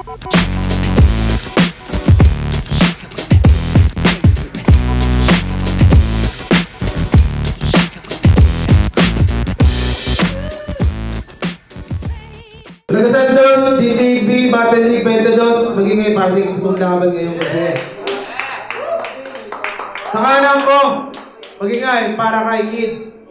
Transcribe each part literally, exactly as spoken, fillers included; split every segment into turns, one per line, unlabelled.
Taga Santos, D T V, Battle League twenty-two, magingay Pasig itong laban ngayong gabi. Sa kanan ko, magingay para kay Kid.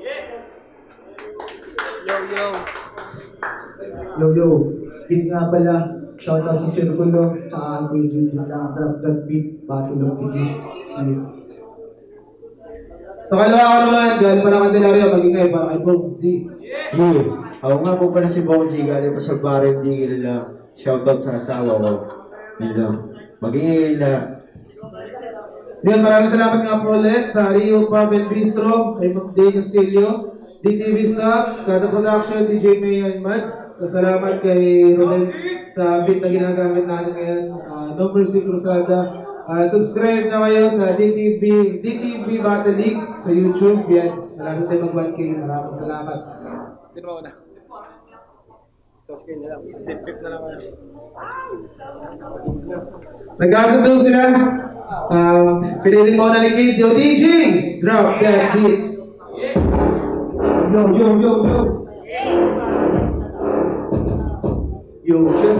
Yo, yo.
Yo, yo. Kid nga pala. Shoutout si Circulo, tsaka Kuya Zul na drop that beat, Battle of the G's.
Sa kalawa ko naman, galing pa ng Candelaria, magingay para kay Bob Z.
Yeah. Ako nga po pala si Boxy, galing pa sa Barren, di kilala. Shoutout sa asawa ko. Yun, maging na.
Yan, maraming salamat nga po ulit sa Rio Pub and Bistro, kay Magday Castillo, D T V Staff, Kada Production, D J Mayo and Mads. Salamat kay Rodel sa beat na ginagamit natin ngayon. Uh, no Mercy Cruzada. Uh, subscribe na kayo sa D T V, D T V Battle League sa YouTube. Yan, maraming tayo mag one K. Maraming salamat.
Sino mo na? Toskin na lang. Dip-dip na lang kayo.
Nagkasundo sila. Um, pinili mo na ni Kid. Yo, D J! Drop that beat.
Yo, yo, yo, yo. Yo, Jeff.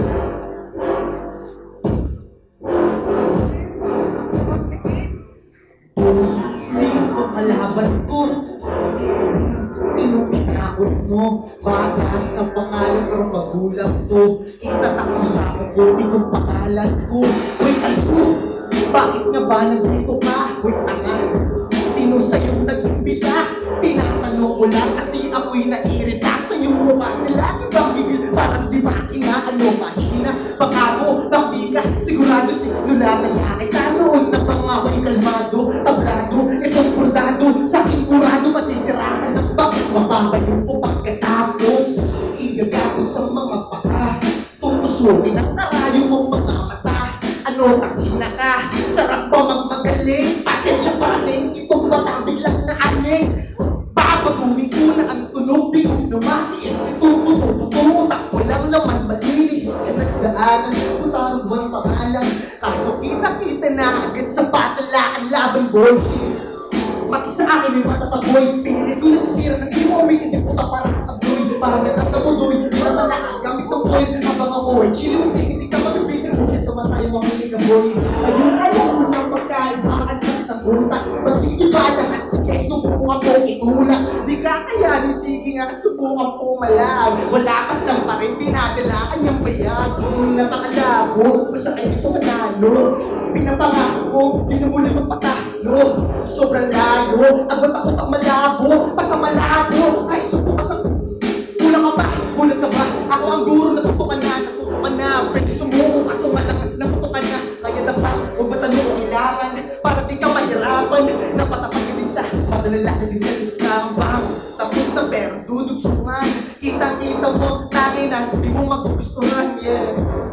Sino kalaban ko? Sino pinakot mo? Baka sa pangalan pero magulang ko. Itatak mo sa akin ko, itong pangalan ko. Wait, ko. Bakit nga ba nandito ka? Wait, tangan. Sino sa'yo nag-umbita? Tinatanong ko lang kasi ako'y nairita sa iyong mukha nila. Di ba bigil? Parang di ba inaano mahina? Baka mo, bakit ka? Sigurado sinulatan niya kita noon na pangako'y kalmado, tablado, itong bordado. Sa aking kurado masisiratan ng bak. Mababayo ko pagkatapos igagago sa mga paka. Tutusukin ang karayo mong mga mata. Ano ang ina ka? Sarap ba magmagaling? Pasensya pa rin itong bata biglang naaling. Babaguhin ko na ang tunog, di ko lumatiis. Itong tumutututak ko lang naman malinis. Ka nagdaanan, putarong buwan pangalan. Kaso kita-kita na agad sa patalaan laban boys. Pati sa akin yung matataboy. Pinilit ko na sisira ng iwawin. Hindi puta parang tabloy. Parang natatabuloy. Di na pala gamit ng foil. Habang ako ay chilling sing. Hindi ka mabibigyan. Kaya tumatayo makinig ang boy. Ayun ayaw mo ng pagkain. Bakit mas napunta? Mag-iiba lahat sa keso. Subukan po itulak. Di ka kayanin. Sige nga subukan po malag. Wala pas lang pa rin. Pinadalaan niyang bayag. Kung napakalabo. Basta kayo ito manalo. Pinapangako ko. Di na muli magpatalo. Sobrang layo. Agad ako pag malabo. Basta malabo. Ay subukan sa... Kulang ka ba? Kulang ka ba? Ako ang guro. Natutukan na. Natutukan na. Pwede sumuko. Kaso nga lang. Natutukan na. Kaya na ba? Huwag matanong kailangan. Para di ka mahirapan. Napatapat ka din sa padalalaki din sa isang bang. Tapos na pero dudugsungan. Kitang-kita mo. Tangin na. Di mo magugustuhan. Yeah.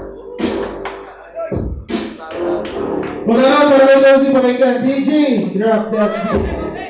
Mga mga si pamangkin D J, drop that beat.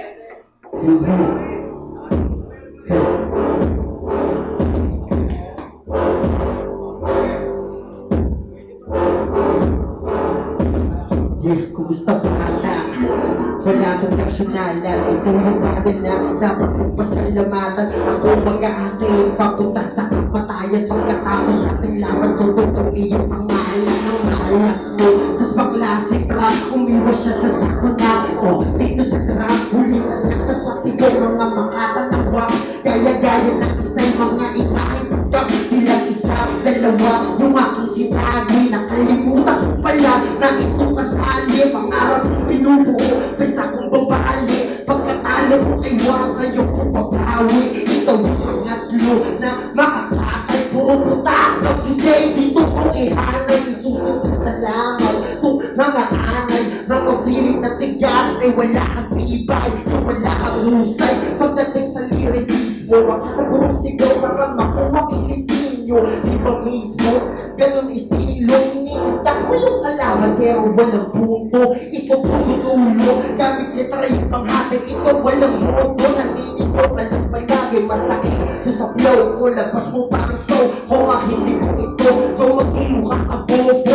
Yeah, kumusta ba ata? Wala kang naksyonalan. Ito yung bagay na dapat kong pasalamatan. Ako mag-aantay papunta sa kapatayan. Pagkatapos ating laban tutok ang iyong pangalan. Ang malas mo, tas baklasik ka. Umiwas siya sa sakuna ko. Dito sa trap, huli sa lasa pati ko mga makakatawa. Gaya-gaya ng istay mga ibahin pagkap. Bilang isa, dalawa, yung aking sinabi. Nakalimutan ko pala na ito kasali. Pangarap pinubuo, basta kong babali. Pagkatalo ko ay wala sa'yo kong babawi. Ito yung pangatlo na makakakay. Puro putakot si Jay. Dito ko ihanay. Susunod sa langaw. Kung mga anay, mga feeling na tigas ay wala kang tibay. Kung wala kang husay. Pagdating sa lyricismo, makakagurong sigaw para makuha Pilipino. Di ba mismo? Ganun estilo. Sinisita ko yung alaman pero walang punto. Ito po tutulo. Gamit letra yung panghati. Ito walang moto. Naninito alam palagi masakit. So sa flow ko, labas mo parang so. O nga hindi ko ito. Kung magmumukha ka bobo.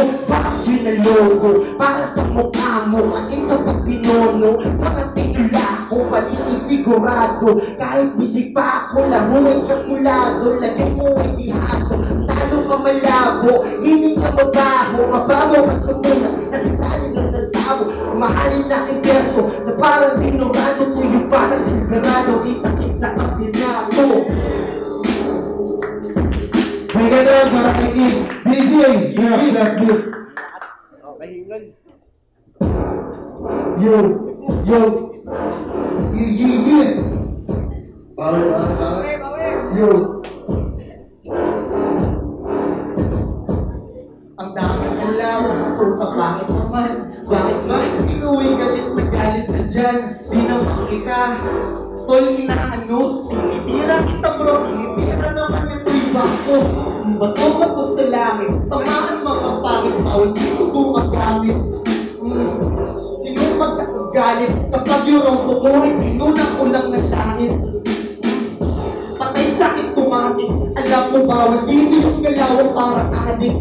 Kumain kapag tinono, mga tinula ko, palis na sigurado. Kahit busy pa ako, laro ay kalkulado. Lagay mo ay dihado, talo ka malabo, hindi ka mabaho. Mabaho ka sa muna, kasi tayo lang ng tao. Mahalin na ang verso, na parang dinorado. Tuyo pa ng silverado, kita-kit sa kapinado.
Sige daw, para kay Kim. D J, yeah, that beat.
Okay, hingal.
Yo, yo, yo, yo, yo. Bawal, bawal, bawal. Yo. Ang daming alaw, puta bakit naman? Bakit ba? Inuwi galit na galit na dyan. Di naman kita. Tol, inaano? Pinitira kita bro, pinitira naman ito'y bako. Bato ba ko sa langit? Tamaan mga pangit, bawal dito gumagamit. Hmm. Sino magkakagalit? Kapag yung pukurin, inunang ko lang ng langit. Patay sakit tumatik. Alam mo bawal dito yung galawan parang adik.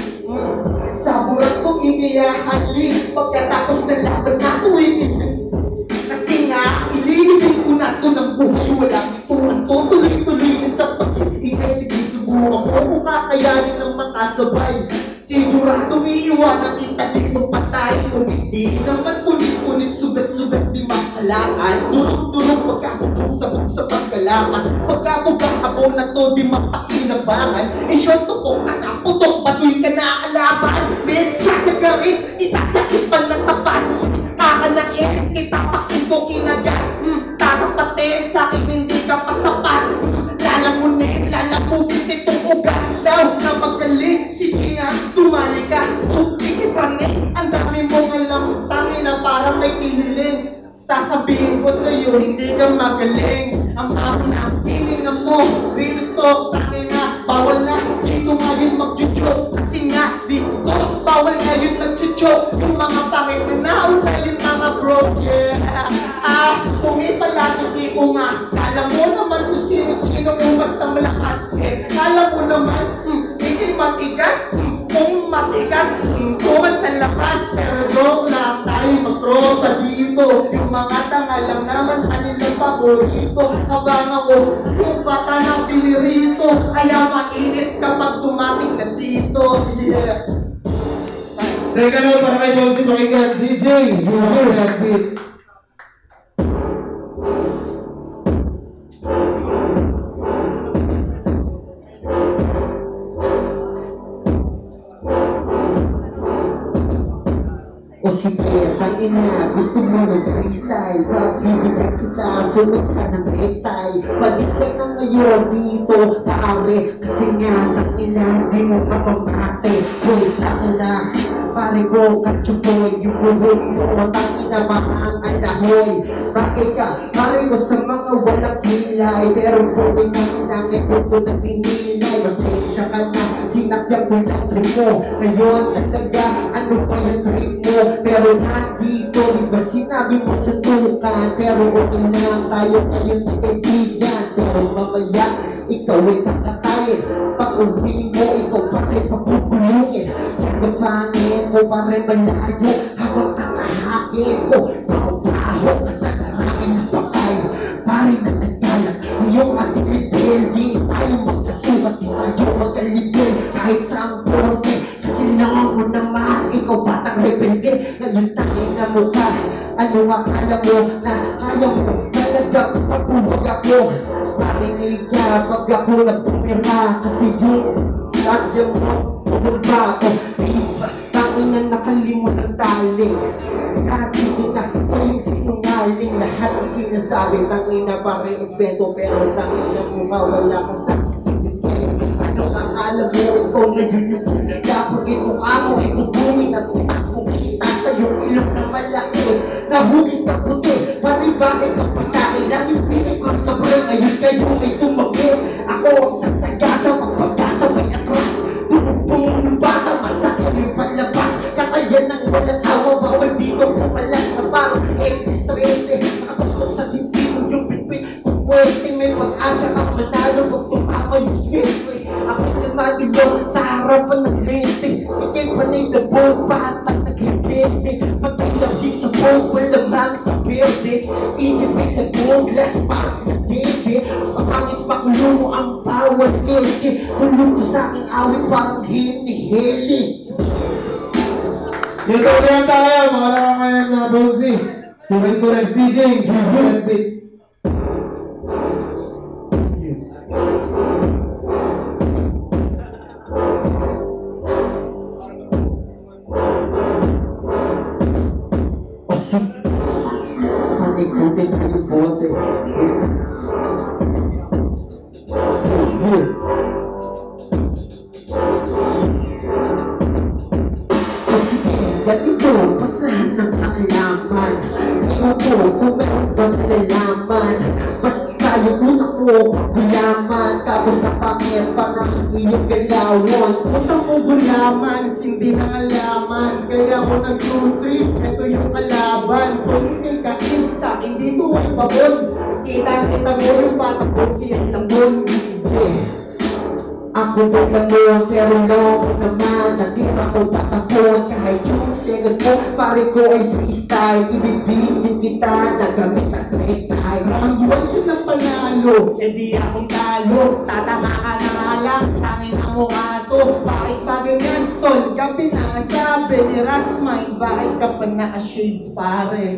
Sa burat kong iniyahali, pagkatapos ng laban na ito ibigay. Kasi nga, ililibig ko na ito ng buhay. Walang ituan to, tuloy-tuloy na sa pag-iingay. Sige, subukan mo kung kakayanin ng makasabay. Siguradong iiwanan kita dito patay. Kung hindi naman punit-punit, sugat-sugat di makalakan. Durog-durog pagkabugong sabog sa pagkalakan. Pagkabugong hapon na to di mapakinabangan. E short to po, kasaputok, patuloy ka na alaban. Medya sa garit, itasakit pa ng tapan. Kakanain, itapakin ko kinagat. hmm, Tatapatin sa akin, hindi ka pasapat. hmm, Lalamunin, lalamunin itong ugat daw na magaling. Sige nga, tumali ka, kung ikipranin. Ang dami mong alam, tangin na parang may kililing. Sasabihin ko sa'yo, hindi ka magaling. Ang ako na ang hininga mo, real talk, tangin na. Bawal na, dito ngayon mag-joke. Kasi nga, dito, bawal ngayon nag-joke. Yung mga pangit na nauna, yung mga bro, yeah. Ah, kung ipalato si Ungas, kala mo naman kung sino-sino Ungas na malakas. Eh, kala mo naman, hmm, hindi matigas. Hmm, kung matigas, hmm, kuman sa lakas. Pero joke lang, tayo mag-tropa dito. Yung mga tanga lang naman kanilang paborito. Habang ako, yung bata ng pinirito. Kaya mainit kapag dumating na dito. Yeah.
Sige daw, para kay Bossy Pakinggan. D J, yeah, that beat.
O sige, tangina, gusto mo ng freestyle. Pagbibigyan kita, sunod ka ng etay. Pag-isip na ngayon dito, pare. Kasi nga, tangina, di mo ka pamate. Uy, tangina, pare ko, katsupoy. Yung buhok mo, tangina, mahang alahoy. Bakit ka, pare ko sa mga walang hilay. Pero kung tangina, may puto na pinilay. Masensya ka na, sinakyan ko ng trip mo. Ngayon, talaga, ano pa yung trip mo? Pero nandito, iba sinabi mo sa tukan. Pero okay na tayo ngayon na kaibigan. Pero mamaya, ikaw ay kakatayin. Pag uwi mo, ikaw pa rin pagpupulungin. Yung pangin mo pa rin malayo. Habang kakahakin ko, baho-baho ka sa karami ng patay. Pari na nagkalat, yung ating libel. Di tayo magkasukat, di tayo magkalibel. Kahit sa ang porte, kasi lang mo naman, ikaw batang rebelde. Ngayon tayo na mukha, ano akala mo na kaya mo talaga pagbuhay ako. Marinig ka pag ako nagpumira, kasi yung nandiyan mo, bumaba ako. Diba, tangin na nakalimot ang tali. Nakatito na ito yung sinungaling. Lahat ang sinasabi, tangin na parang invento. Pero tangin na mukha, wala ka sa ano ang alam mo, ikaw na yun yung dapat mukha mo, itutuloy na tutak mo. Kita sa iyong ilong na malaki, nahugis na puti. Pati bakit ka pa sa'kin lang yung pinig ang sabay. Ngayon kayo ay tumagi. Ako ang sasagasa, magpagkasa may atras. Turupong ng bata, masakit yung palabas. Katayan ng walang awa, bawal dito pumalas na parang stress. Nakatusok sa sintino yung bitbit. Kung pwede may pag-asa ka manalo, pag tumama yung switch. Ako yung madulong sa harapan ng lente. Ikay panay na buong bata, naglibente. Magkandabig sa bukol lamang sa berde. Isipin na buglas pa nagdede. Ang pangit pakulo mo ang bawat leche. Kulog ko sa aking awit parang hinihili.
Dito ulit tayo, mga nakakayan na Bouncy. Turex Turex D J, G B.
Osip, panikutin ko yung bote. Ganito, basahin ng kaalaman. Tingnan ko kung meron bang nalalaman. Basta tayo una ko gulaman. Tapos napangit pa ng iyong galawan. Punta mo gulaman, sindi ng alaman. Kaya ako nag-trip, ito yung kalaban. Kung hindi ka in sa akin dito ay babon. Kita-kita mo yung patakot siya lambon. Ako biglang mo, pero long naman. Nakita ko patakot kahit yung second mo. Pare ko ay freestyle, ibibigin kita na gamit at naitay. Ang buwan ko ng panalo, hindi akong talo. Tatama ka na nga lang, tangin ang mukha to. Bakit pa ganyan, tol? Ka pinangasabi ni Rasmine. Bakit ka pa naka-shades, pare?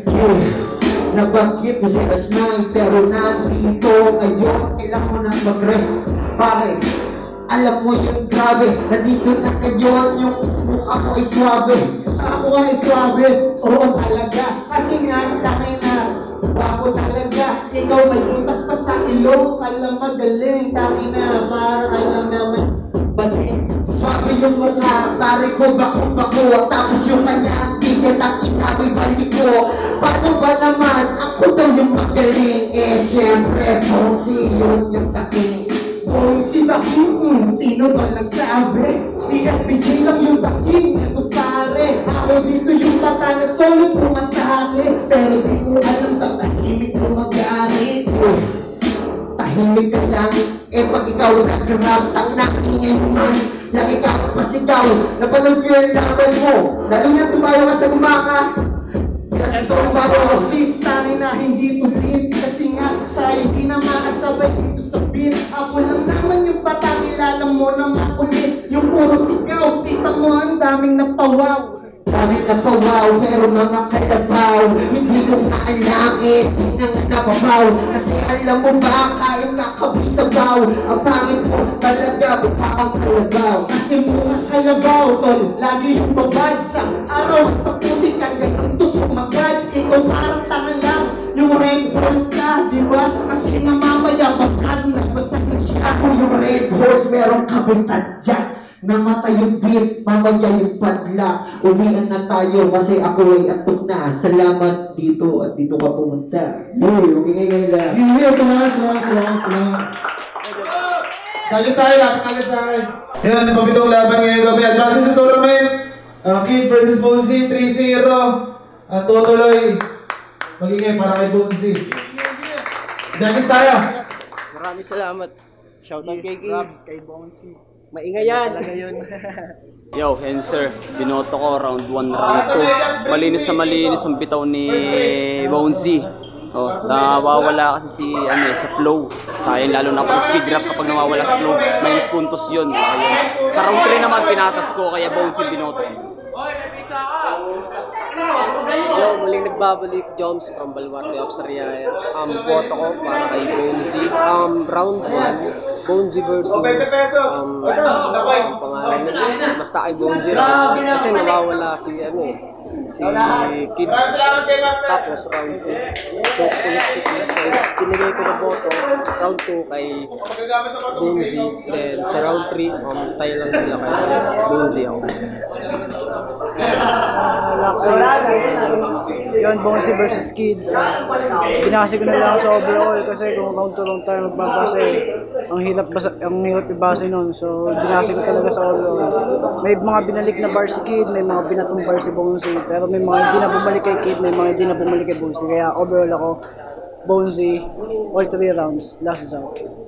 Nabanggit ko si Rasmine, pero nandito ngayon. Kailangan mo nang mag-rest, pare. Alam mo yung grabe, nandito na kayo, yung mukha ko ay swabe. Ako ay swabe, oo talaga. Kasi nga, takay na, wako talaga. Ikaw may butas pa sa ilong, kala magaling. Takay na, parang alam naman, baling. Swabe yung mga pare ko, bako-bako. Tapos yung kanya, tigat ang inaboy balik ko. Paano ba naman, ako daw yung magaling. Eh, syempre, kung sino yung taking. Oh, si Daking, mm, sino ba nagsabi? Si F B J lang yung Daking, ito pare. Ako dito yung mata na solo pumatake. Pero di ko alam, tatahimik ko mag-aarit. Oh, tahimik ka lang, eh pag ikaw nag-rap, ang nakingin man. Lagi ka pasigaw, napanood ko yung laban mo. Lalo na tumayo ka sa gumaka. Kasi so bago si tayo na hindi tubig. Kasi nga siya hindi na makasabay dito sa beat. Ako lang naman yung batang kilala mo na makulit. Yung puro sigaw, kita mo ang daming napawaw. Daming napawaw, pero mga kalabaw. Hindi ko maalangit, di na nga napabaw. Kasi alam mo ba, kaya nakabisabaw. Ang pangit mo talaga, baka kang kalabaw. Kasi mga kalabaw, tol, lagi yung babagsak. Araw sa putik, ang ganito sumagad. Ikaw parang tanga lang, yung red horse ka, di ba? Kasi nga mamaya, basag na, basag na siya. Ako yung red horse, merong kabutan dyan. Namatay yung beat, mamaya yung padla. Uwian na tayo kasi ako ay atok na. Salamat dito at dito ka pumunta. Uy, okay ngayon lang.
Hindi, salamat, salamat, salamat, salamat. Kalis tayo, lapit kalis tayo. Yan, napapitong laban ngayong gabi. Advance sa tournament. Uh, Kid versus Bouncy, three zero. Uh, tutuloy. Magingay para kay Bouncy. Kalis tayo.
Maraming salamat. Shoutout kay Gibbs, kay Bouncy. Maingay yan.
Yo, Henser, binoto ko round one, round two. Malinis na malinis ang bitaw ni Bouncy. Oh, nawawala kasi si ano eh, sa flow. Sayang lalo na pag speed rap kapag nawawala sa flow, minus puntos yun. Ayun. Sa round three naman pinatas ko kaya Bouncy binoto ko.
Yo, muling nagbabalik, Joms from Balwarte of Sariaya. Um, boto ko para kay Bouncy. Um, round one, Bouncy versus um, um, pangalan nila. Basta kay Bouncy round one. Kasi nawawala si ano eh, si Kid. Tapos round two, so ulit si Kid. So, tinigay ko na boto, round two kay Bouncy. Then sa round three, um, tayo lang sila kay Bouncy ako.
Yun, Bouncy versus Kid. Uh, binasi ko na lang sa overall kasi kung round to round tayo magbabasa eh, ang hirap basa, ang hirap ibasa nun. So binasi ko talaga sa overall. May mga binalik na bar si Kid, may mga binatong bar si Bouncy, pero may mga hindi na bumalik kay Kid, may mga hindi na bumalik kay Bouncy. Kaya overall ako, Bouncy, all three rounds, last is out.